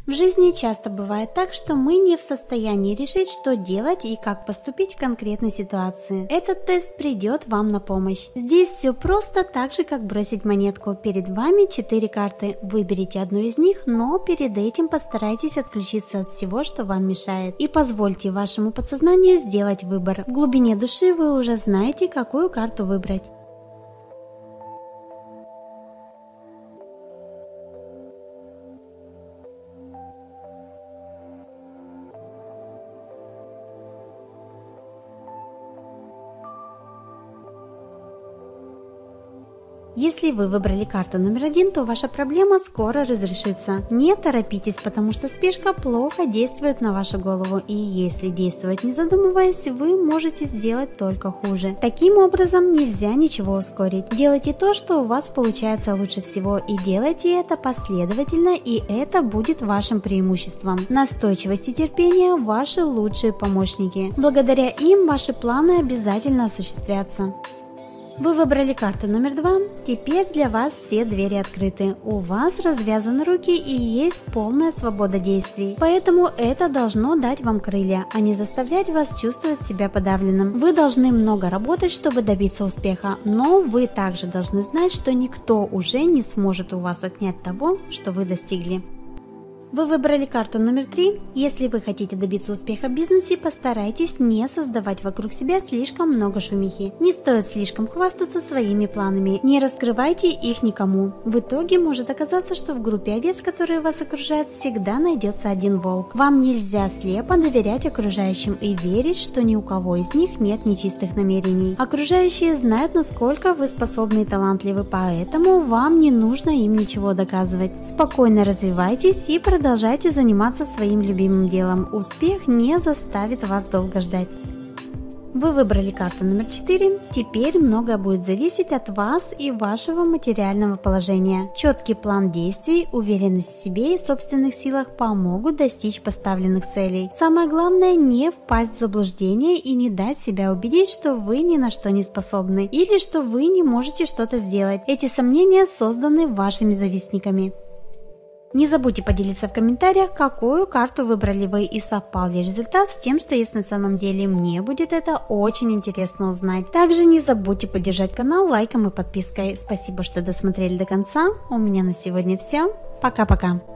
В жизни часто бывает так, что мы не в состоянии решить, что делать и как поступить в конкретной ситуации. Этот тест придет вам на помощь. Здесь все просто так же, как бросить монетку. Перед вами 4 карты. Выберите одну из них, но перед этим постарайтесь отключиться от всего, что вам мешает. И позвольте вашему подсознанию сделать выбор. В глубине души вы уже знаете, какую карту выбрать. Если вы выбрали карту номер 1, то ваша проблема скоро разрешится. Не торопитесь, потому что спешка плохо действует на вашу голову, и если действовать не задумываясь, вы можете сделать только хуже. Таким образом, нельзя ничего ускорить. Делайте то, что у вас получается лучше всего, и делайте это последовательно, и это будет вашим преимуществом. Настойчивость и терпение – ваши лучшие помощники. Благодаря им ваши планы обязательно осуществятся. Вы выбрали карту номер 2, теперь для вас все двери открыты, у вас развязаны руки и есть полная свобода действий, поэтому это должно дать вам крылья, а не заставлять вас чувствовать себя подавленным. Вы должны много работать, чтобы добиться успеха, но вы также должны знать, что никто уже не сможет у вас отнять того, что вы достигли. Вы выбрали карту номер 3. Если вы хотите добиться успеха в бизнесе, постарайтесь не создавать вокруг себя слишком много шумихи. Не стоит слишком хвастаться своими планами, не раскрывайте их никому. В итоге может оказаться, что в группе овец, которые вас окружают, всегда найдется один волк. Вам нельзя слепо доверять окружающим и верить, что ни у кого из них нет нечистых намерений. Окружающие знают, насколько вы способны и талантливы, поэтому вам не нужно им ничего доказывать. Спокойно развивайтесь и продолжайте заниматься своим любимым делом. Успех не заставит вас долго ждать. Вы выбрали карту номер 4. Теперь многое будет зависеть от вас и вашего материального положения. Четкий план действий, уверенность в себе и собственных силах помогут достичь поставленных целей. Самое главное, не впасть в заблуждение и не дать себя убедить, что вы ни на что не способны или что вы не можете что-то сделать. Эти сомнения созданы вашими завистниками. Не забудьте поделиться в комментариях, какую карту выбрали вы и совпал ли результат с тем, что есть на самом деле. Мне будет это очень интересно узнать. Также не забудьте поддержать канал лайком и подпиской. Спасибо, что досмотрели до конца. У меня на сегодня все. Пока-пока.